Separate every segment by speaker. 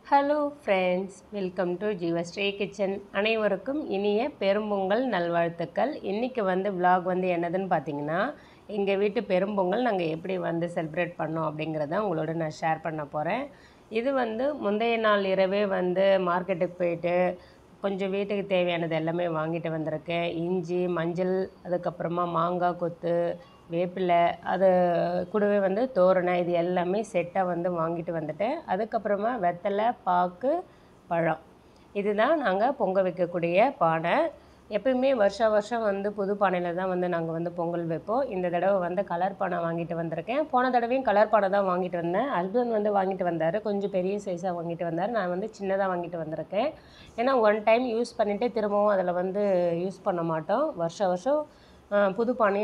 Speaker 1: Hello friends, welcome to Jeevasri kitchen. அனைவருக்கும் இனிய பெரும்பொங்கல் நல்வாழ்த்துக்கள். இன்றைக்கி vlog என்னதுன்னு பார்த்தீங்கன்னா, எங்கள் வீட்டு பெரும்பொங்கல் நாங்கள் எப்படி செலிப்ரேட் பண்ணோம் அப்படிங்கிறத உங்களோட நான் ஷேர் பண்ண போகிறேன். இது முந்தைய நாள் இரவே மார்க்கெட்டுக்கு போயிட்டு கொஞ்சம் வீட்டுக்கு தேவையானது எல்லாமே வாங்கிட்டு வந்திருக்கேன். இஞ்சி, மஞ்சள், அதுக்கப்புறமா மாங்காய் கொத்து, வேப்பிலை, அது கூடவே தோரணம், இது எல்லாமே செட்டாக வாங்கிட்டு வந்துட்டேன். அதுக்கப்புறமா வெத்தலை, பாக்கு, பழம், இதுதான் நாங்கள் பொங்க வைக்கக்கூடிய பானை. எப்பயுமே வருஷம் புது பானையில் தான் நாங்கள் பொங்கல் வைப்போம். இந்த தடவை கலர் பானை வாங்கிட்டு வந்திருக்கேன். போன தடவையும் கலர் பானை தான் வாங்கிட்டு வந்தேன். ஹஸ்பண்ட் வாங்கிட்டு வந்தார், கொஞ்சம் பெரிய சைஸாக வாங்கிட்டு வந்தார். நான் சின்னதாக வாங்கிட்டு வந்திருக்கேன். ஏன்னா ஒன் டைம் யூஸ் பண்ணிவிட்டு திரும்பவும் அதில் யூஸ் பண்ண மாட்டோம். வருஷம் புது பானையை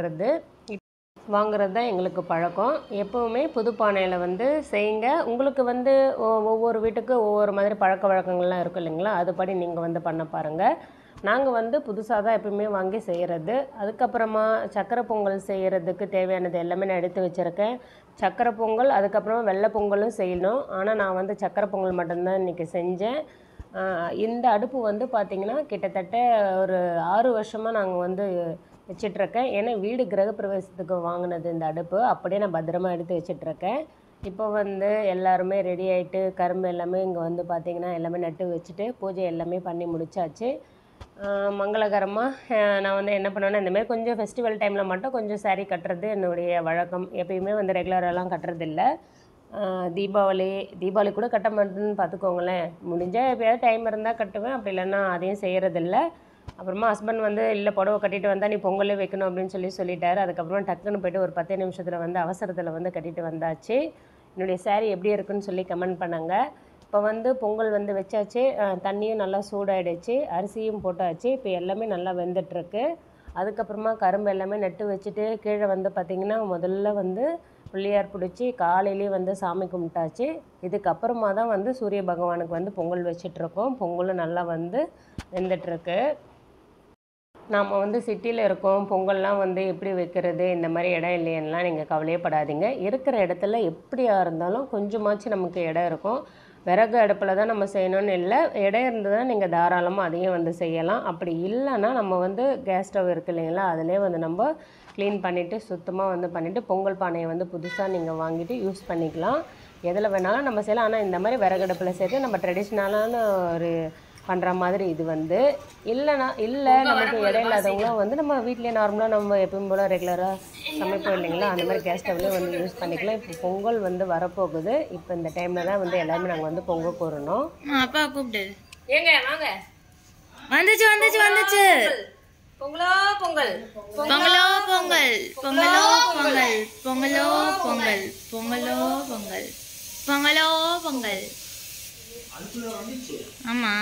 Speaker 1: வாங்குறது தான் எங்களுக்கு பழக்கம். எப்போவுமே புது பானையில் செய்யுங்க. உங்களுக்கு ஒவ்வொரு வீட்டுக்கு ஒவ்வொரு மாதிரி பழக்க வழக்கங்கள்லாம் இருக்கும் இல்லைங்களா, அதுபடி நீங்கள் பண்ண பாருங்கள். நாங்கள் புதுசாக தான் எப்பவுமே வாங்கி செய்கிறது. அதுக்கப்புறமா சக்கரை பொங்கல் செய்கிறதுக்கு தேவையானது எல்லாமே நான் எடுத்து வச்சுருக்கேன். சக்கரை பொங்கல், அதுக்கப்புறமா வெள்ளை பொங்கலும் செய்யணும். ஆனால் நான் சக்கரை பொங்கல் மட்டும்தான் இன்றைக்கி செஞ்சேன். இந்த அடுப்பு பார்த்திங்கன்னா கிட்டத்தட்ட ஒரு 6 வருஷமாக நாங்கள் வச்சிட்ருக்கேன். ஏன்னா வீடு கிரகப்பிரவேசத்துக்கு வாங்கினது இந்த அடுப்பு, அப்படியே நான் பத்திரமா எடுத்து வச்சிட்ருக்கேன். இப்போ எல்லாருமே ரெடி ஆகிட்டு கரும்பு எல்லாமே இங்கே பார்த்திங்கன்னா எல்லாமே நட்டு வச்சுட்டு பூஜை எல்லாமே பண்ணி முடித்தாச்சு. மங்களகரமாக நான் என்ன பண்ணுவேன்னா, இந்தமாதிரி கொஞ்சம் ஃபெஸ்டிவல் டைமில் மட்டும் கொஞ்சம் சாரீ கட்டுறது என்னுடைய வழக்கம். எப்பயுமே ரெகுலரெல்லாம் கட்டுறதில்ல. தீபாவளி கூட கட்ட மாட்டேன்னு பார்த்துக்கோங்களேன். முடிஞ்சால் எப்போயாவது டைம் இருந்தால் கட்டுவேன், அப்படி இல்லைன்னா அதையும் செய்கிறதில்ல. அப்புறமா ஹஸ்பண்ட் இல்லை புடவை கட்டிட்டு வந்தால் நீ பொங்கலே வைக்கணும் அப்படின்னு சொல்லிட்டாரு. அதுக்கப்புறமா டக்குன்னு போய்ட்டு ஒரு 10 நிமிஷத்தில் அவசரத்தில் கட்டிட்டு வந்தாச்சு. என்னுடைய சாரீ எப்படி இருக்குன்னு சொல்லி கமெண்ட் பண்ணாங்க. இப்போ பொங்கல் வச்சாச்சு. தண்ணியும் நல்லா சூடாகிடுச்சு, அரிசியும் போட்டாச்சு. இப்போ எல்லாமே நல்லா வெந்துட்டுருக்கு. அதுக்கப்புறமா கரும்பு எல்லாமே நட்டு வச்சுட்டு கீழே பார்த்திங்கன்னா முதல்ல பிள்ளையார் பிடிச்சி காலையிலேயே சாமி கும்பிட்டாச்சு. இதுக்கப்புறமா தான் சூரிய பகவானுக்கு பொங்கல் வச்சிட்ருக்கோம். பொங்கலும் நல்லா வெந்துட்டுருக்கு. நாம் சிட்டியில் இருக்கோம், பொங்கல்லாம் எப்படி வைக்கிறது, இந்த மாதிரி இடம் இல்லையெல்லாம் நீங்கள் கவலையப்படாதீங்க. இருக்கிற இடத்துல எப்படியா இருந்தாலும் கொஞ்சமாச்சு நமக்கு இடம் இருக்கும். விறகு அடுப்பில் தான் நம்ம செய்யணும்னு இல்லை, இடம் இருந்ததுன்னா நீங்கள் தாராளமாக அதையும் செய்யலாம். அப்படி இல்லைன்னா நம்ம கேஸ் ஸ்டவ் இருக்குது இல்லைங்களா, அதிலே நம்ம க்ளீன் பண்ணிவிட்டு சுத்தமாக பண்ணிவிட்டு பொங்கல் பானையை புதுசாக நீங்கள் வாங்கிட்டு யூஸ் பண்ணிக்கலாம். எதில் வேணாலும் நம்ம செய்யலாம். ஆனால் இந்த மாதிரி விறகு அடுப்பில் சேர்த்து நம்ம ட்ரெடிஷ்னலான ஒரு பண்ணுற மாதிரி இது இல்லை நமக்கு இடம் இல்லாதவங்களும் நம்ம வீட்டிலே நார்மலாக நம்ம எப்பவும் போல் ரெகுலராக சமைப்போம் இல்லைங்களா, அந்த மாதிரி கேஸ் ஸ்டவ்லேயே யூஸ் பண்ணிக்கலாம். இப்போ பொங்கல் வரப்போகுது. இப்போ இந்த டைமில் தான் எல்லாருமே நாங்கள் பொங்கல் போடணும்.
Speaker 2: அப்பா கூப்பிட்டு
Speaker 1: ஏங்க வாங்க,
Speaker 2: வந்துச்சு
Speaker 1: பொங்கலோ பொங்கல்,
Speaker 2: பொங்கலோ பொங்கல், பொங்கலோ பொங்கல், பொங்கலோ பொங்கல், பொங்கலோ பொங்கல், பொங்கலோ பொங்கல். ஆமா,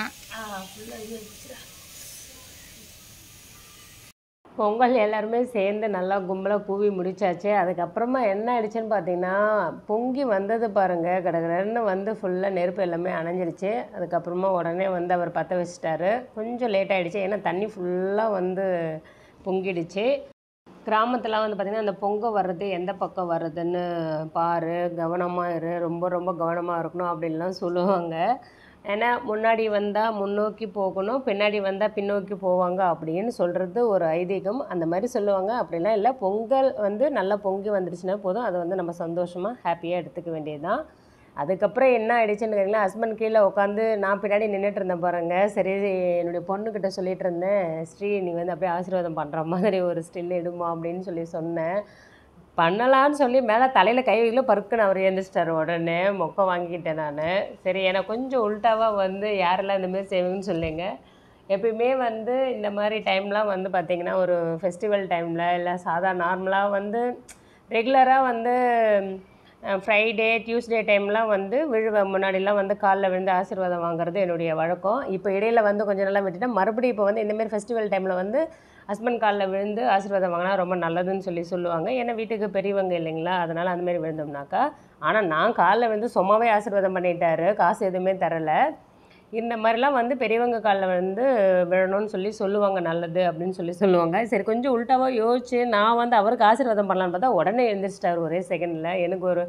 Speaker 1: பொங்கல் எல்லாருமே சேர்ந்து நல்லா கும்பலாக கூவி முடிச்சாச்சு. அதுக்கப்புறமா என்ன ஆயிடுச்சுன்னு பார்த்தீங்கன்னா, பொங்கி வந்தது பாருங்கள், கடகடன்னு ஃபுல்லாக நெருப்பு எல்லாமே அணைஞ்சிருச்சு. அதுக்கப்புறமா உடனே அவர் பற்ற வச்சிட்டாரு. கொஞ்சம் லேட் ஆகிடுச்சு, ஏன்னா தண்ணி ஃபுல்லாக பொங்கிடுச்சு. கிராமத்தில் பார்த்திங்கன்னா அந்த பொங்க வர்றது எந்த பக்கம் வர்றதுன்னு பாரு, கவனமாக இரு, ரொம்ப ரொம்ப கவனமாக இருக்கணும் அப்படின்லாம் சொல்லுவாங்க. ஏன்னா முன்னாடி வந்தால் முன்னோக்கி போகணும், பின்னாடி வந்தால் பின்னோக்கி போவாங்க அப்படின்னு சொல்கிறது ஒரு ஐதீகம். அந்த மாதிரி சொல்லுவாங்க. அப்படிலாம் இல்லை, பொங்கல் நல்லா பொங்கி வந்துடுச்சுன்னா போதும், அதை நம்ம சந்தோஷமாக ஹாப்பியாக எடுத்துக்க வேண்டியது தான். அதுக்கப்புறம் என்ன ஆகிடுச்சுன்னு கேட்டிங்கன்னா, ஹஸ்பண்ட் கீழே உட்காந்து நான் பின்னாடி நின்றுட்டு இருந்தேன் பாருங்கள். சரி, என்னுடைய பொண்ணுக்கிட்ட சொல்லிகிட்டு இருந்தேன், ஸ்ரீ நீ அப்படியே ஆசீர்வாதம் பண்ணுற மாதிரி ஒரு ஸ்டில் எடுமா அப்படின்னு சொன்னேன். பண்ணலான்னு சொல்லி மேலே தலையில் கை வைக்கல, பருக்குன்னு அவர் எழுந்திரிச்சிட்டார். உடனே மொக்கை வாங்கிக்கிட்டேன் நான். சரி, எனக்கு கொஞ்சம் உல்ட்டாவாக யாரெல்லாம் இந்தமாரி செய்வீங்கன்னு சொல்லுங்க. எப்பயுமே இந்த மாதிரி டைம்லாம் பார்த்திங்கன்னா ஒரு ஃபெஸ்டிவல் டைமில் இல்லை நார்மலாக ரெகுலராக ஃப்ரைடே, டியூஸ்டே டைம்லாம் முன்னாடிலாம் காலில் விழுந்து ஆசீர்வாதம் வாங்குறது என்னுடைய வழக்கம். இப்போ இடையில் கொஞ்சம் நல்லா விட்டுட்டேன். மறுபடியும் இப்போ இந்தமாரி ஃபெஸ்டிவல் டைமில் ஹஸ்பண்ட் காலில் விழுந்து ஆசீர்வாதம் வாங்கினா ரொம்ப நல்லதுன்னு சொல்லுவாங்க. ஏன்னா வீட்டுக்கு பெரியவங்க இல்லைங்களா, அதனால் அந்தமாரி விழுந்தோம்னாக்கா. ஆனால் நான் காலில் சும்மாவே ஆசீர்வாதம் பண்ணிட்டாரு, காசு எதுவுமே தரலை. இந்த மாதிரிலாம் பெரியவங்க காலில் விழணும்னு சொல்லுவாங்க, நல்லது அப்படின்னு சொல்லுவாங்க. சரி, கொஞ்சம் உல்ட்டாவாக யோசிச்சு நான் அவருக்கு ஆசீர்வாதம் பண்ணலான்னு பார்த்தா உடனே எழுந்திரிச்சிட்டார் ஒரே செகண்டில். எனக்கு ஒரு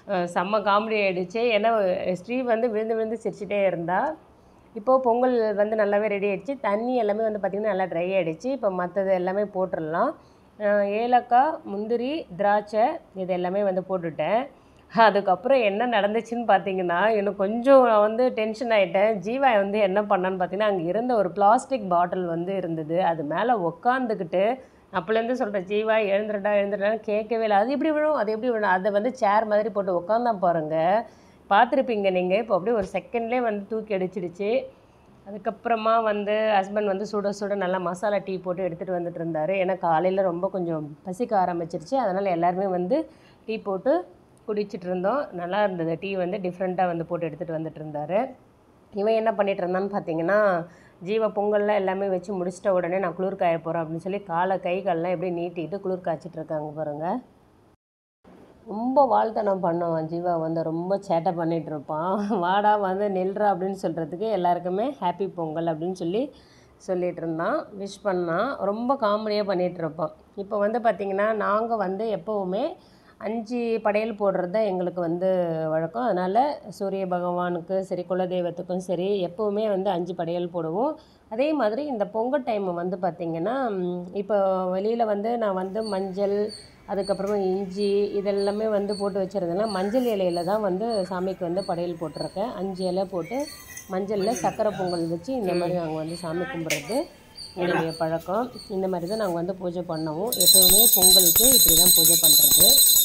Speaker 1: செம்ம காமெடி ஆகிடுச்சு. ஏன்னா ஸ்ரீ வந்து விழுந்து விழுந்து சிரிச்சிட்டே இருந்தா. இப்போது பொங்கல் வந்து நல்லாவே ரெடி ஆகிடுச்சு. தண்ணி எல்லாமே வந்து பார்த்திங்கன்னா நல்லா ட்ரை ஆகிடுச்சு. இப்போ மற்றது எல்லாமே போட்டுடலாம். ஏலக்காய், முந்திரி, திராட்சை இது எல்லாமே வந்து போட்டுட்டேன். அதுக்கப்புறம் என்ன நடந்துச்சுன்னு பார்த்தீங்கன்னா, எனக்கு கொஞ்சம் நான் வந்து டென்ஷன் ஆகிட்டேன். ஜீவா வந்து என்ன பண்ணான்னு பார்த்தீங்கன்னா, அங்கே இருந்த ஒரு பிளாஸ்டிக் பாட்டில் வந்து இருந்தது. அது மேலே உக்காந்துக்கிட்டு அப்போலேருந்து சொல்கிறேன், ஜீவா எழுந்துடான்னு கேட்கவே இல்லை. அது எப்படி விழும், அது எப்படி விழும், அதை வந்து சேர் மாதிரி போட்டு உட்காந்தான் பாருங்கள். பார்த்துருப்பீங்க நீங்கள். இப்போ அப்படியே ஒரு செகண்ட்லேயே வந்து தூக்கி அடிச்சிடுச்சு. அதுக்கப்புறமா வந்து ஹஸ்பண்ட் வந்து சுட சுட நல்லா மசாலா டீ போட்டு எடுத்துகிட்டு வந்துட்டு இருந்தார். ஏன்னா காலையில் ரொம்ப கொஞ்சம் பசிக்க ஆரம்பிச்சிருச்சு. அதனால் எல்லாருமே வந்து டீ போட்டு குடிச்சிட்டு இருந்தோம். நல்லா இருந்தது. டீ வந்து டிஃப்ரெண்ட்டாக வந்து போட்டு எடுத்துகிட்டு வந்துட்டு இருந்தார். இவன் என்ன பண்ணிகிட்டு இருந்தான்னு பார்த்தீங்கன்னா, ஜீவா பொங்கல்லாம் எல்லாமே வச்சு முடிச்சிட்ட உடனே நான் குளிர் காய போகிறேன் அப்படின்னு சொல்லி கை காலெலாம் எப்படி நீட்டிட்டு குளிர் காய்ச்சிட்டு இருக்காங்க பாருங்கள். ரொம்ப வாழ்த்தனம் பண்ணுவான் ஜீவா வந்து, ரொம்ப சேட்டை பண்ணிகிட்டு இருப்பான். வாடா வந்து நில்றா அப்படின்னு சொல்கிறதுக்கு எல்லாருக்குமே ஹாப்பி பொங்கல் அப்படின்னு சொல்லிகிட்டு இருந்தான். விஷ் பண்ணான். ரொம்ப காமெடியாக பண்ணிகிட்டு இருப்பான். இப்போ வந்து பார்த்திங்கன்னா, நாங்கள் வந்து எப்போவுமே 5 படையல் போடுறது தான் எங்களுக்கு வந்து வழக்கம். அதனால் சூரிய பகவானுக்கு சரி, குலதெய்வத்துக்கும் சரி, எப்போவுமே வந்து 5 படையல் போடுவோம். அதே மாதிரி இந்த பொங்கல் டைம் வந்து பார்த்திங்கன்னா, இப்போ வெளியில் வந்து நான் வந்து மஞ்சள், அதுக்கப்புறமா இஞ்சி இதெல்லாமே வந்து போட்டு வச்சுருந்தேன். மஞ்சள் இலையில் தான் வந்து சாமிக்கு வந்து படையல் போட்டிருக்கேன். 5 இலை போட்டு மஞ்சளில் சக்கரை பொங்கல் வச்சு இந்த மாதிரி நாங்கள் வந்து சாமி கும்பிட்றது எங்களுடைய பழக்கம். இந்த மாதிரி தான் நாங்கள் வந்து பூஜை பண்ணுவோம். எப்போவுமே பொங்கலுக்கு இப்படி தான் பூஜை பண்ணுறது.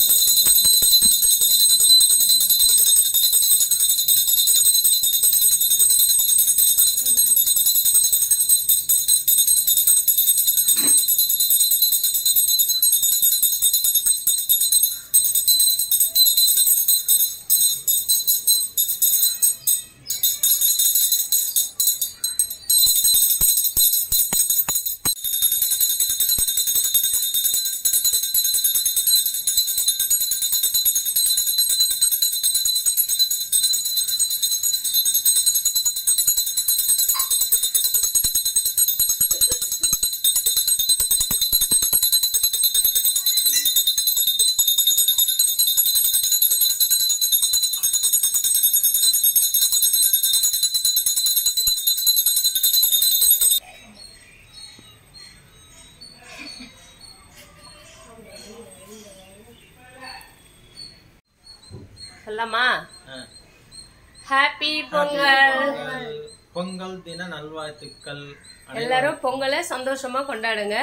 Speaker 1: சொல்லலாமா? ஹாப்பி பொங்கல்.
Speaker 3: பொங்கல் தின நல்வாழ்த்துக்கள்.
Speaker 1: எல்லாரும் பொங்கலை சந்தோஷமா கொண்டாடுங்க.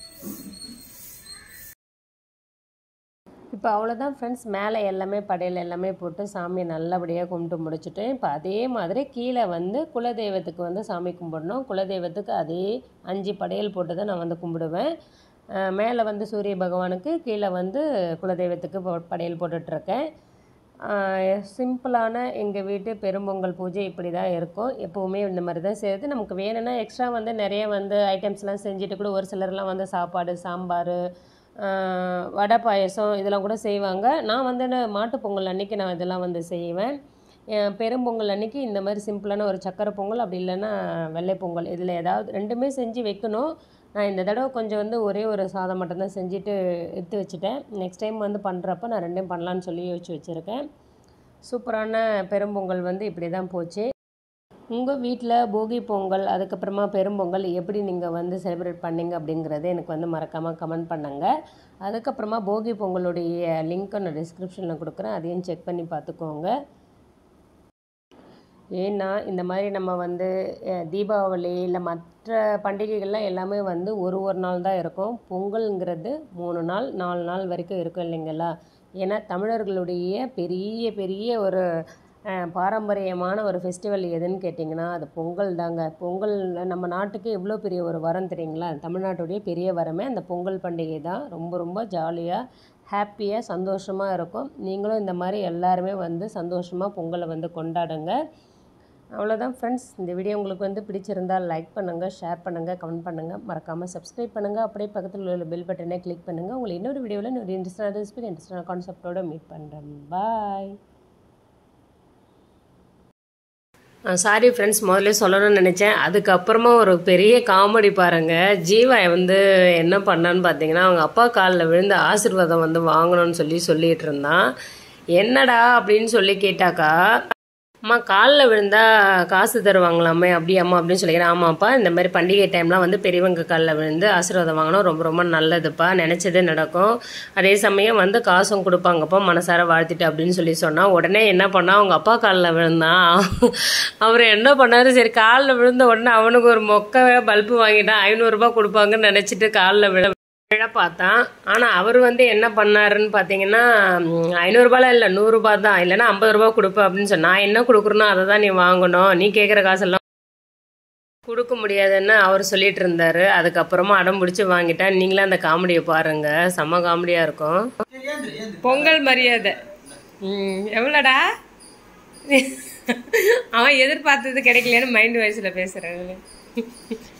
Speaker 1: இப்போ அவ்வளோதான் ஃப்ரெண்ட்ஸ். மேலே எல்லாமே படையல் எல்லாமே போட்டு சாமியை நல்லபடியாக கும்பிட்டு முடிச்சுட்டு, இப்போ அதே மாதிரி கீழே வந்து குலதெய்வத்துக்கு வந்து சாமி கும்பிடணும். குலதெய்வத்துக்கு அதே 5 படையல் போட்டு தான் நான் வந்து கும்பிடுவேன். மேலே வந்து சூரிய பகவானுக்கு, கீழே வந்து குலதெய்வத்துக்கு படையல் போட்டுட்ருக்கேன். சிம்பிளான எங்கள் வீட்டு பெரும்பொங்கல் பூஜை இப்படி தான் இருக்கும். எப்போவுமே இந்த மாதிரி தான் செய்யுது. நமக்கு வேணும்னா எக்ஸ்ட்ரா வந்து நிறைய வந்து ஐட்டம்ஸ்லாம் செஞ்சுட்டு கூட ஒரு சிலர்லாம் வந்து சாப்பாடு, சாம்பார், வடை, பாயசம் இதெல்லாம் கூட செய்வாங்க. நான் வந்து மாட்டுப் பொங்கல் அன்றைக்கி நான் இதெல்லாம் வந்து செய்வேன். பெரும்பொங்கல் அன்றைக்கி இந்த மாதிரி சிம்பிளான ஒரு சக்கரை பொங்கல், அப்படி இல்லைன்னா வெள்ளை பொங்கல், இதில் ஏதாவது 2மே செஞ்சு வைக்கணும். நான் இந்த தடவை கொஞ்சம் வந்து ஒரே ஒரு சாதம் மட்டும்தான் செஞ்சுட்டு எடுத்து வச்சுட்டேன். நெக்ஸ்ட் டைம் வந்து பண்ணுறப்ப நான் 2ம் பண்ணலான்னு சொல்லி யோசிச்சு வச்சுருக்கேன். சூப்பரான பெரும்பொங்கல் வந்து இப்படி தான் போச்சு. உங்கள் வீட்டில் போகி பொங்கல், அதுக்கப்புறமா பெரும்பொங்கல் எப்படி நீங்கள் வந்து செலிப்ரேட் பண்ணிங்க அப்படிங்கிறத எனக்கு வந்து மறக்காமல் கமெண்ட் பண்ணுங்கள். அதுக்கப்புறமா போகி பொங்கலுடைய லிங்க்கை நான் டிஸ்கிரிப்ஷனில் கொடுக்குறேன். அதையும் செக் பண்ணி பார்த்துக்கோங்க. ஏன்னா இந்த மாதிரி நம்ம வந்து தீபாவளி இல்லை மற்ற பண்டிகைகள்லாம் எல்லாமே வந்து ஒரு நாள் தான் இருக்கும். பொங்கல்ங்கிறது 3 நாள் 4 நாள் வரைக்கும் இருக்கும் இல்லைங்களா? ஏன்னா தமிழர்களுடைய பெரிய பெரிய ஒரு பாரம்பரியமான ஒரு ஃபெஸ்டிவல் எதுன்னு கேட்டிங்கன்னா அது பொங்கல் தாங்க. பொங்கல் நம்ம நாட்டுக்கு எவ்வளோ பெரிய ஒரு வரம் தெரியுங்களா? தமிழ்நாட்டுடைய பெரிய வரமே அந்த பொங்கல் பண்டிகை தான். ரொம்ப ரொம்ப ஜாலியாக, ஹாப்பியாக, சந்தோஷமாக இருக்கும். நீங்களும் இந்த மாதிரி எல்லாருமே வந்து சந்தோஷமாக பொங்கலை வந்து கொண்டாடுங்க. அவ்வளோதான் ஃப்ரெண்ட்ஸ். இந்த வீடியோ உங்களுக்கு வந்து பிடிச்சிருந்தால் லைக் பண்ணுங்கள், ஷேர் பண்ணுங்கள், கமெண்ட் பண்ணுங்கள், மறக்காமல் சப்ஸ்கிரைப் பண்ணுங்கள். அப்படியே பக்கத்தில் உள்ள பெல் பட்டனை கிளிக் பண்ணுங்கள். உங்களை இன்னொரு வீடியோவில் இன்னொரு இன்ட்ரெஸ்டான கான்செப்டோடு மீட் பண்ணுறேன். பாய். சாரி ஃப்ரெண்ட்ஸ், முதல்ல சொல்லணும்னு நினச்சேன். அதுக்கப்புறமா ஒரு பெரிய காமெடி பாருங்கள். ஜீவா வந்து என்ன பண்ணான்னு பார்த்தீங்கன்னா, அவங்க அப்பா காலில் விழுந்து ஆசீர்வாதம் வந்து வாங்கணும்னு சொல்லிட்டு இருந்தான். என்னடா அப்படின்னு சொல்லி கேட்டாக்கா, அம்மா காலில் விழுந்தா காசு தருவாங்களாமே அப்படியாம்மா அப்படின்னு சொல்லிக்கிறேன். ஆமாப்பா, இந்த மாதிரி பண்டிகை டைம்லாம் வந்து பெரியவங்க காலில் விழுந்து ஆசீர்வாதம் வாங்கினா ரொம்ப ரொம்ப நல்லதுப்பா, நினச்சது நடக்கும், அதே சமயம் வந்து காசும் கொடுப்பாங்கப்பா, மனசார வாழ்த்திட்டு அப்படின்னு சொல்லி சொன்னால் உடனே என்ன பண்ணா, அவங்க அப்பா காலில் விழுந்தான். அவர் என்ன பண்ணாரு, சரி காலில் விழுந்த உடனே அவனுக்கு ஒரு மொக்க பல்பு வாங்கிட்டான், 500 ரூபாய் கொடுப்பாங்கன்னு நினச்சிட்டு காலில் விழ பார்த்தான். ஆனால் அவர் வந்து என்ன பண்ணாருன்னு பார்த்தீங்கன்னா, 500 ரூபாய்லாம் இல்லை, 100 ரூபாய் தான், இல்லைன்னா 50 ரூபா கொடுப்பேன் அப்படின்னு சொன்னா, நான் என்ன கொடுக்குறனோ அதை தான் நீ வாங்கணும், நீ கேட்குற காசெல்லாம் கொடுக்க முடியாதுன்னு அவர் சொல்லிட்டு இருந்தாரு. அதுக்கப்புறமா அடம் பிடிச்சி வாங்கிட்டேன். நீங்களும் அந்த காமெடியை பாருங்க, செம்ம காமெடியாக இருக்கும். பொங்கல் மரியாதை எவ்வளோடா, அவன் எதிர்பார்த்தது கிடைக்கலன்னு மைண்ட் வாய்ஸில் பேசுகிறாங்க.